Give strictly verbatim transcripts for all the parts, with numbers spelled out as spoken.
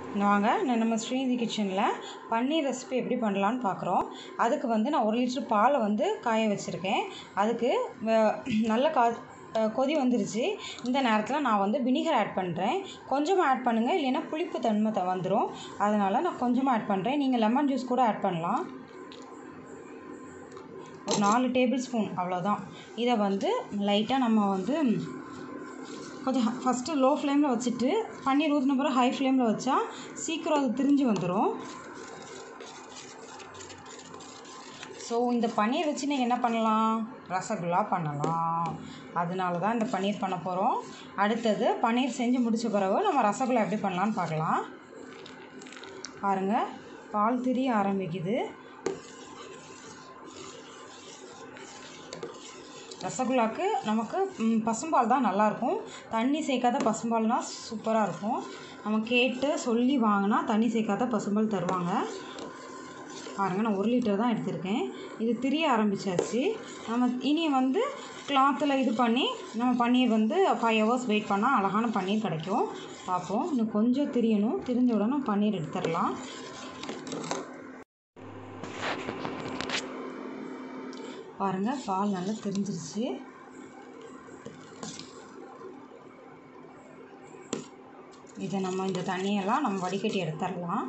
வாங்க நம்ம ஸ்ரீநிதி கிச்சனில் பன்னீர் ரெசிபி எப்படி பண்ணலான்னு பார்க்குறோம். அதுக்கு வந்து நான் ஒரு லிட்டர் பாலை வந்து காய வச்சுருக்கேன். அதுக்கு நல்ல கா கொதி வந்துருச்சு. இந்த நேரத்தில் நான் வந்து வினிகர் ஆட் பண்ணுறேன். கொஞ்சமாக ஆட் பண்ணுங்கள், இல்லைன்னா புளிப்பு தன்மை வந்துடும். அதனால் நான் கொஞ்சமாக ஆட் பண்ணுறேன். நீங்கள் லெமன் ஜூஸ் கூட ஆட் பண்ணலாம். ஒரு நாலு டேபிள் ஸ்பூன் அவ்வளோதான். இதை வந்து லைட்டாக நம்ம வந்து கொஞ்சம் ஃபஸ்ட்டு லோ ஃப்ளேமில் வச்சுட்டு பன்னீர் ஊற்றின பிறகு ஹை ஃப்ளேமில் வச்சா சீக்கிரம் அது திரிஞ்சு வந்துடும். ஸோ இந்த பன்னீர் வச்சு நீங்கள் என்ன பண்ணலாம், ரசகுல்லா பண்ணலாம். அதனால தான் இந்த பன்னீர் பண்ண போகிறோம். அடுத்தது பன்னீர் செஞ்சு முடித்த பிறகு நம்ம ரசகுல்லா எப்படி பண்ணலான்னு பார்க்கலாம். பாருங்கள், பால் திரிய ஆரம்பிக்குது. ரசகுல்லாவுக்கு நமக்கு பசும்பால் தான் நல்லாயிருக்கும். தண்ணி சேர்க்காத பசும்பால்னால் சூப்பராக இருக்கும். நம்ம கேட்டு சொல்லி வாங்கினா தண்ணி சேர்க்காத பசும்பால் தருவாங்க. பாருங்கள், நான் ஒரு லிட்டர் தான் எடுத்திருக்கேன். இது திரிய ஆரம்பித்தாச்சு. நம்ம இனி வந்து கிளாத்தில் இது பண்ணி நம்ம பன்னீர் வந்து ஃபைவ் ஹவர்ஸ் வெயிட் பண்ணால் அழகான பன்னீர் கிடைக்கும். பார்ப்போம். இன்னும் கொஞ்சம் திரியணும். திரிஞ்ச உடனே பன்னீர் எடுத்துடலாம். பாருங்கள், பால் நல்லா திரிஞ்சிருச்சு. இதை நம்ம இந்த தண்ணியெல்லாம் நம்ம வடிகட்டி எடுத்துடலாம்.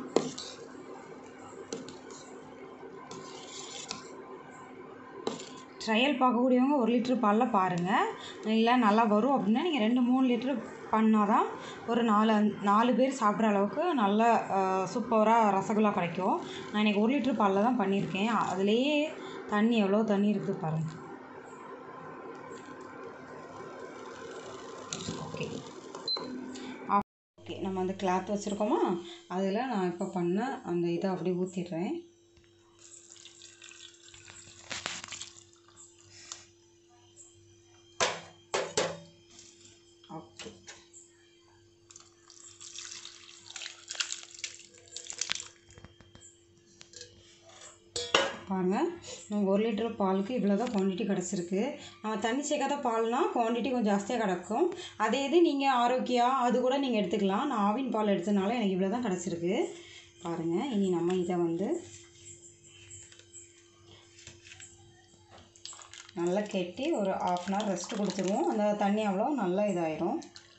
ட்ரையல் பார்க்கக்கூடியவங்க ஒரு லிட்டர் பாலில் பாருங்கள். இல்லை நல்லா வரும் அப்படின்னா நீங்கள் ரெண்டு மூணு லிட்டரு பண்ணால் தான் ஒரு நாலு நாலு பேர் சாப்பிட்ற அளவுக்கு நல்ல சூப்பராக ரசகுல்லா கிடைக்கும். நான் இன்றைக்கி ஒரு லிட்டர் பாலில் தான் பண்ணியிருக்கேன். அதுலேயே தண்ணி எவ்வளோ தண்ணி இருக்குது பாருங்கள். ஓகே ஓகே நம்ம அந்த கிளாத் வச்சுருக்கோமா, அதில் நான் இப்போ பண்ண அந்த இதை அப்படியே ஊற்றிடுறேன். ஓகே, பாருங்கள், நம்ம ஒரு லிட்டர் பாலுக்கு இவ்வளோ தான் குவான்டிட்டி கிடச்சிருக்கு. நம்ம தண்ணி சேர்க்காத பால்னால் குவான்டிட்டி கொஞ்சம் ஜாஸ்தியாக கிடக்கும். அதே இது நீங்கள் ஆரோக்கியா அது கூட நீங்கள் எடுத்துக்கலாம். நான் ஆவின் பால் எடுத்ததுனால எனக்கு இவ்வளோ தான் கிடச்சிருக்கு. பாருங்கள், இனி நம்ம இதை வந்து நல்லா கெட்டி ஒரு ஆஃப் அன் ஹவர் ரெஸ்ட்டு கொடுத்துருவோம். அந்த தண்ணி அவ்வளோ நல்லா இதாயிரும்.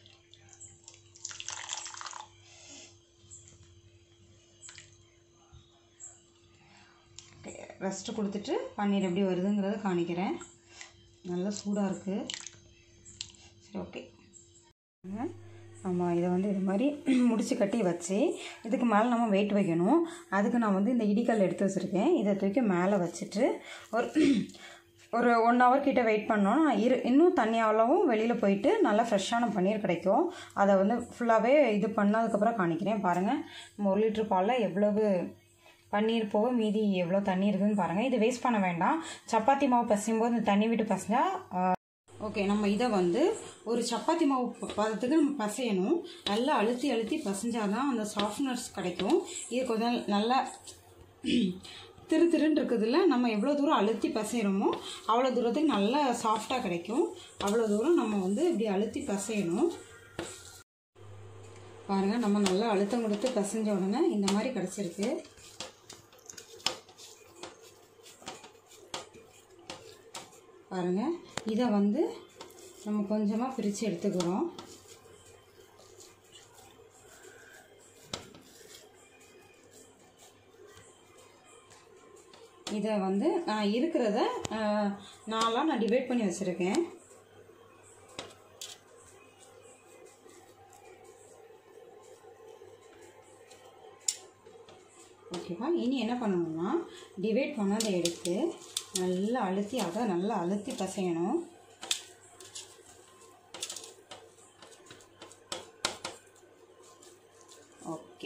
ரெஸ்ட்டு கொடுத்துட்டு பன்னீர் எப்படி வருதுங்கிறத காணிக்கிறேன். நல்லா சூடாக இருக்குது. சரி, ஓகே. நம்ம இதை வந்து இது மாதிரி முடிச்சு கட்டி வச்சு இதுக்கு மேலே நம்ம வெயிட் வைக்கணும். அதுக்கு நான் வந்து இந்த இடிக்கல் எடுத்து வச்சுருக்கேன். இதை தூக்கி மேலே வச்சுட்டு ஒரு ஒரு ஒன் ஹவர் கிட்டே வெயிட் பண்ணோன்னா இரு இன்னும் தண்ணி அவ்வளவும் வெளியில் போயிட்டு நல்லா ஃப்ரெஷ்ஷான பன்னீர் கிடைக்கும். அதை வந்து ஃபுல்லாகவே இது பண்ணதுக்கப்புறம் காணிக்கிறேன். பாருங்கள், நம்ம ஒரு லிட்ரு பாலில் எவ்வளவு பன்னீர் போக மீதி எவ்வளோ தண்ணி இருக்குதுன்னு பாருங்கள். இது வேஸ்ட் பண்ண வேண்டாம். சப்பாத்தி மாவு பசையும் போது இந்த தண்ணி விட்டு பசைஞ்சால் ஓகே. நம்ம இதை வந்து ஒரு சப்பாத்தி மாவு பதத்துக்கு நம்ம பசையணும். நல்லா அழுத்தி அழுத்தி பசைஞ்சால் தான் அந்த சாஃப்ட்னஸ் கிடைக்கும். இது கொஞ்சம் நல்லா திரு திருன்னு இருக்குதுல்ல, நம்ம எவ்வளோ தூரம் அழுத்தி பசைகிறோமோ அவ்வளோ தூரத்துக்கு நல்லா சாஃப்டாக கிடைக்கும். அவ்வளோ தூரம் நம்ம வந்து இப்படி அழுத்தி பசையணும். பாருங்கள், நம்ம நல்லா அழுத்தம் கொடுத்து பசைஞ்ச உடனே இந்த மாதிரி கிடச்சிருக்கு. பாருங்கள், இதை வந்து நம்ம கொஞ்சமாக பிரித்து எடுத்துக்கிறோம். இதை வந்து நான் இருக்கிறத நாலாக நான் டிவைட் பண்ணி வச்சுருக்கேன். ஓகேவா? இனி என்ன பண்ணணும்னா டிவைட் பண்ணதை எடுத்து நல்லா அழுத்தி அதை நல்லா அழுத்தி பசையணும். Okay,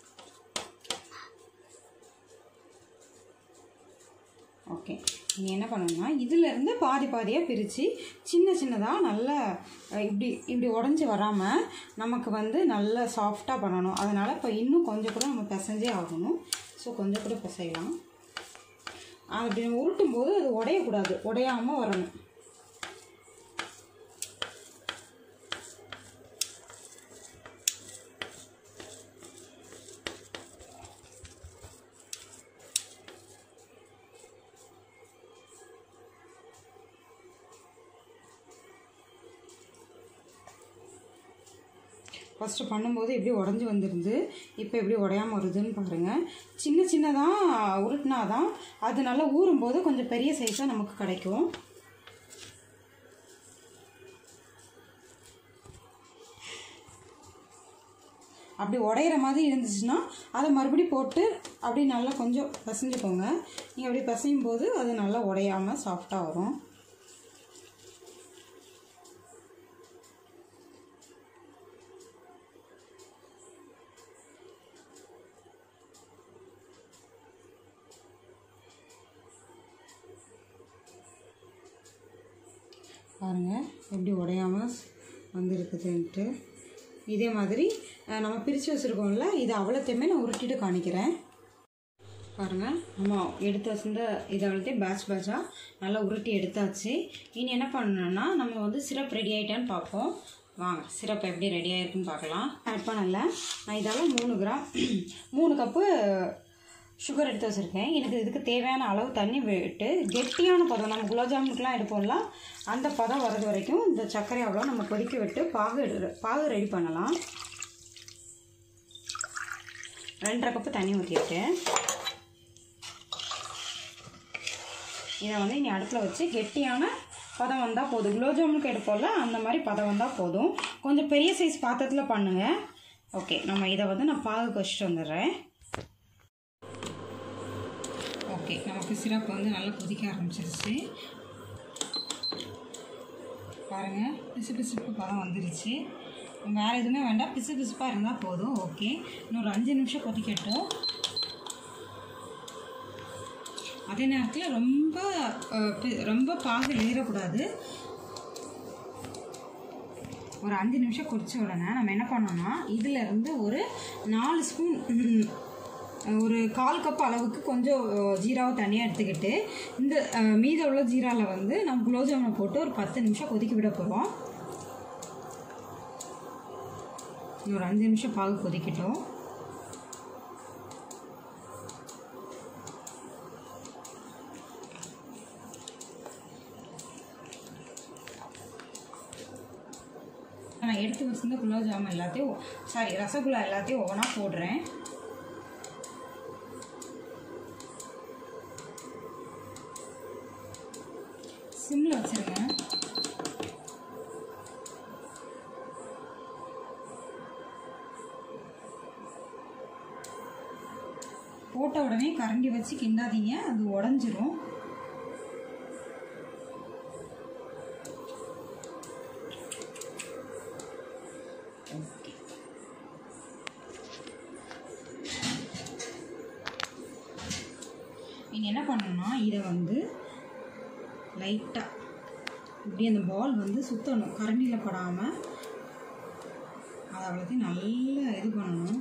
okay. நீ என்ன பண்ணணும்னா இதிலேருந்து பாதி பாதியாக பிரித்து சின்ன சின்னதாக நல்லா இப்படி இப்படி உடஞ்சி வராமல் நமக்கு வந்து நல்லா சாஃப்டாக பண்ணணும். அதனால் இப்போ இன்னும் கொஞ்சம் கூட நம்ம பிசைஞ்சே ஆகணும். ஸோ கொஞ்சம் கூட பிசையலாம். அப்படி நம்ம உருட்டும் போது அது உடையக்கூடாது, உடையாமல் வரணும். ஃபஸ்ட்டு பண்ணும்போது எப்படி உடஞ்சி வந்துருந்து, இப்போ எப்படி உடையாமல் வருதுன்னு பாருங்கள். சின்ன சின்னதாக உருட்டினா தான் அது நல்லா ஊறும்போது கொஞ்சம் பெரிய சைஸாக நமக்கு கிடைக்கும். அப்படி உடையிற மாதிரி இருந்துச்சுன்னா அதை மறுபடியும் போட்டு அப்படி நல்லா கொஞ்சம் பிசைஞ்சுக்கோங்க. நீங்கள் அப்படி பிசையும் போது அது நல்லா உடையாமல் சாஃப்டாக வரும். பாருங்கள் எப்படி உடையாமல் வந்துருக்குதுன்ட்டு. இதே மாதிரி நம்ம பிரித்து வச்சுருக்கோம்ல, இது அவ்வளோத்தையுமே நான் உருட்டிட்டு காணிக்கிறேன். பாருங்கள் நம்ம எடுத்து வச்சிருந்த இதை அவ்வளோத்தையும் பேட்ச் பேட்சாக நல்லா உருட்டி எடுத்தாச்சு. இனி என்ன பண்ணணும்னா நம்ம வந்து சிரப் ரெடி ஆகிட்டான்னு பார்ப்போம். வாங்க சிரப் எப்படி ரெடி ஆகிருக்குன்னு பார்க்கலாம். ஆட் பண்ணல நான் இதெல்லாம் மூணு கிராம் மூணு கப்பு சுகர் எடுத்து வச்சுருக்கேன். எனக்கு இதுக்கு தேவையான அளவு தண்ணி விட்டு கெட்டியான பதம், நம்ம குலாப் ஜாமுனுக்குலாம் எடுப்போம்ல அந்த பதம் வர்றது வரைக்கும் இந்த சர்க்கரை அவ்வளோ நம்ம கொதிக்க விட்டு பாகு பாகு ரெடி பண்ணலாம். ரெண்டரை கப்பு தண்ணி ஊற்றிட்டு இதை வந்து இனி அடுப்பில் வச்சு கெட்டியான பதம் வந்தால் போதும். குலாப் ஜாமுனுக்கு எடுப்போம்ல அந்த மாதிரி பதம் வந்தால் போதும். கொஞ்சம் பெரிய சைஸ் பாத்திரத்தில் பண்ணுங்கள். ஓகே, நம்ம இதை வந்து நான் பாகுக்கு வச்சுட்டு வந்துடுறேன். ஓகே, நமக்கு சிரப்பு வந்து நல்லா கொதிக்க ஆரம்பிச்சிருச்சு. பாருங்கள் பிசு பிசுப்பு பதம் வந்துருச்சு. வேறு எதுவுமே வேண்டாம், பிசு பிசுப்பாக இருந்தால் போதும். ஓகே, இன்னொரு அஞ்சு நிமிஷம் கொதிக்கட்டும். அதே நேரத்தில் ரொம்ப ரொம்ப பாகு எழுதிடக்கூடாது. ஒரு அஞ்சு நிமிஷம் கொதிச்ச உடனே நம்ம என்ன பண்ணோம்னா இதிலேருந்து ஒரு நாலு ஸ்பூன் ஒரு கால் கப் அளவுக்கு கொஞ்சம் ஜீராவை தனியாக எடுத்துக்கிட்டு இந்த மீத உள்ள ஜீராவில் வந்து நம்ம குலாப் ஜாமுனை போட்டு ஒரு பத்து நிமிஷம் கொதிக்க விட போகிறோம். ஒரு அஞ்சு நிமிஷம் பாகு கொதிக்கட்டும். நான் எடுத்து வச்சிருந்த குலாப் ஜாமுன் எல்லாத்தையும் சாரி ரசகுல்லா எல்லாத்தையும் ஒவ்வொன்றா போடுறேன். சிம்மில் வச்சுருங்க. போட்ட உடனே கரண்டி வச்சு கிண்டாதீங்க, அது உடஞ்சிரும். நீங்கள் என்ன பண்ணணும்னா இதை வந்து லைட்டாக இப்படி அந்த பால் வந்து சுற்றணும், கரண்டியில் படாமல். அதை அவ்வளோத்தையும் நல்லா இது பண்ணணும்.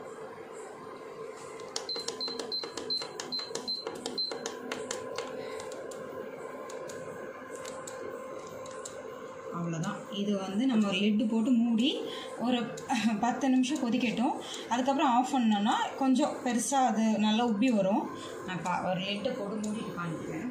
அவ்வளோதான். இது வந்து நம்ம ஒரு லிட்டு போட்டு மூடி ஒரு பத்து நிமிஷம் கொதிக்கட்டும். அதுக்கப்புறம் ஆஃப் பண்ணோன்னா கொஞ்சம் பெருசாக அது நல்லா உப்பி வரும். நான் பா ஒரு லிட்டை போட்டு மூடிட்டு காணிக்கிறேன்.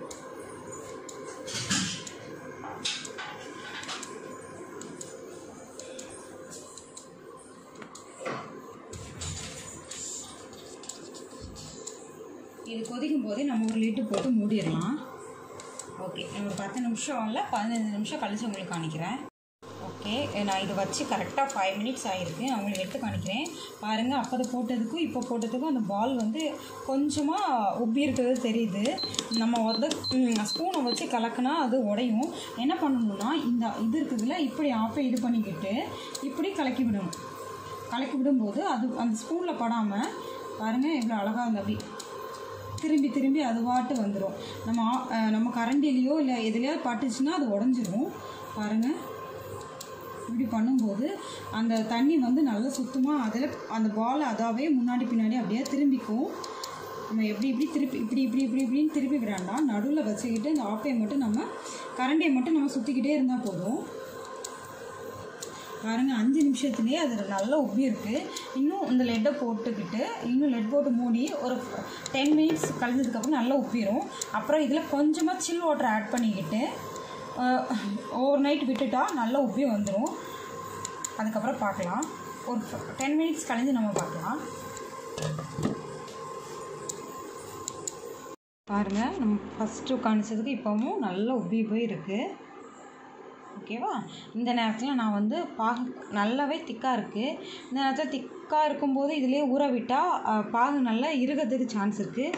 இது கொதிக்கும் போதே நம்ம ஒரு லிட்டு போட்டு மூடிடலாம். ஓகே, ஒரு பத்து நிமிஷம் இல்லை பதினஞ்சு நிமிஷம் கழிச்சு உங்களுக்கு காணிக்கிறேன். ஓகே, நான் இது வச்சு கரெக்டாக ஃபைவ் மினிட்ஸ் ஆகிருக்கு. நான் உங்களுக்கு எடுத்து காணிக்கிறேன். பாருங்கள், அப்போ போட்டதுக்கும் இப்போ போட்டதுக்கும் அந்த பால் வந்து கொஞ்சமாக உப்பி இருக்கிறது தெரியுது. நம்ம வந்து ஸ்பூனை வச்சு கலக்குனா அது உடையும். என்ன பண்ணணும்னா இந்த இது இருக்குதுல இப்படி ஆஃபை இது பண்ணிக்கிட்டு இப்படி கலக்கி விடணும். கலக்கி விடும்போது அது அந்த ஸ்பூனில் படாமல் பாருங்கள் எவ்வளோ அழகாக வந்து அப்படி திரும்பி திரும்பி அது வாட்டு வந்துடும். நம்ம நம்ம கரண்டிலேயோ இல்லை எதுலையாவது பட்டுச்சுன்னா அது உடஞ்சிரும். பாருங்கள், இப்படி பண்ணும்போது அந்த தண்ணி வந்து நல்லா சுத்தமாக அதில் அந்த பால் அதாவே முன்னாடி பின்னாடி அப்படியே திரும்பிக்கும். நம்ம எப்படி இப்படி திருப்பி இப்படி இப்படி இப்படி இப்படின்னு திருப்பி விடாண்டா நடுவில் வச்சுக்கிட்டு அந்த ஆப்பையை மட்டும் நம்ம கரண்டியை மட்டும் நம்ம சுற்றிக்கிட்டே இருந்தால் போதும். பாருங்கள், அஞ்சு நிமிஷத்துலேயே அது நல்லா உப்பி இருக்குது. இன்னும் இந்த லெட்டை போட்டுக்கிட்டு இன்னும் லெட் போட்டு மூடி ஒரு டென் மினிட்ஸ் கழிஞ்சதுக்கப்புறம் நல்லா உப்பிடும். அப்புறம் இதில் கொஞ்சமாக சில் வாட்டர் ஆட் பண்ணிக்கிட்டு ஓவர் நைட் விட்டுட்டா நல்லா உப்பி வந்துடும். அதுக்கப்புறம் பார்க்கலாம். ஒரு டென் மினிட்ஸ் கழிஞ்சு நம்ம பார்க்கலாம். பாருங்கள், நம்ம ஃபஸ்ட்டு காணிச்சதுக்கு இப்போவும் நல்லா உப்பி போய் இருக்குது. ஓகேவா? இந்த நேரத்தில் நான் வந்து பாகு நல்லாவே திக்காக இருக்குது. இந்த நேரத்தில் திக்காக இருக்கும்போது இதிலே ஊற விட்டால் பாகு நல்லா இறுகிறதுக்கு சான்ஸ் இருக்குது.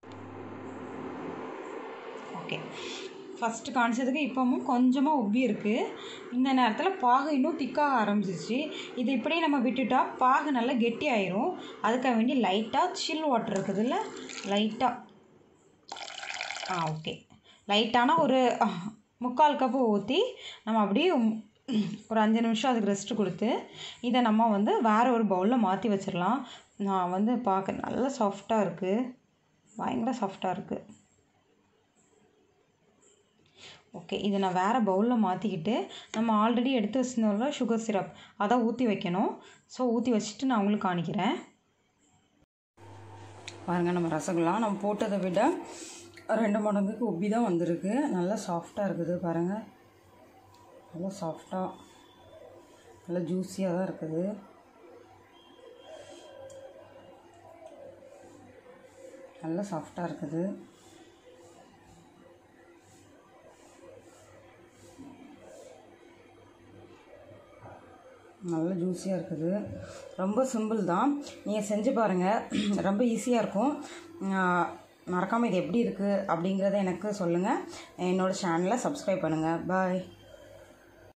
ஓகே, ஃபஸ்ட்டு காணிச்சதுக்கு இப்போவும் கொஞ்சமாக உப்பி இருக்குது. இந்த நேரத்தில் பாகு இன்னும் திக்காக ஆரம்பிச்சிச்சு. இது இப்படியே நம்ம விட்டுட்டால் பாகு நல்லா கெட்டி ஆயிரும். அதுக்காக வேண்டி லைட்டாக சில் வாட்டர் இருக்குதுல்ல, லைட்டாக ஆ ஓகே லைட்டான ஒரு முக்கால் கப்பு ஊற்றி நம்ம அப்படியே ஒரு அஞ்சு நிமிஷம் அதுக்கு ரெஸ்ட்டு கொடுத்து இதை நம்ம வந்து வேறு ஒரு பவுலில் மாற்றி வச்சிடலாம். நான் வந்து பார்க்க நல்லா சாஃப்டாக இருக்குது, பயங்கர சாஃப்டாக இருக்குது. ஓகே, இதை நான் வேறு பவுலில் மாற்றிக்கிட்டு நம்ம ஆல்ரெடி எடுத்து வச்சுருந்தோம்ல சுகர் சிரப், அதை ஊற்றி வைக்கணும். ஸோ ஊற்றி வச்சுட்டு நான் உங்களுக்கு காணிக்கிறேன். பாருங்கள், நம்ம ரசகுல்லா நம்ம போட்டதை விட ரெண்டு மடங்குக்கு உப்பி தான் வந்திருக்கு. நல்லா சாஃப்டாக இருக்குது பாருங்கள், நல்லா சாஃப்டாக நல்லா ஜூஸியாக தான் இருக்குது. நல்லா சாஃப்டாக இருக்குது. நல்ல ஜூஸியாக இருக்குது. ரொம்ப சிம்பிள் தான், நீங்கள் செஞ்சு பாருங்கள், ரொம்ப ஈஸியாக இருக்கும். மறக்காமல் இது எப்படி இருக்குது அப்படிங்கிறத எனக்கு சொல்லுங்கள். என்னோடய சேனலை சப்ஸ்கிரைப் பண்ணுங்கள். பாய்.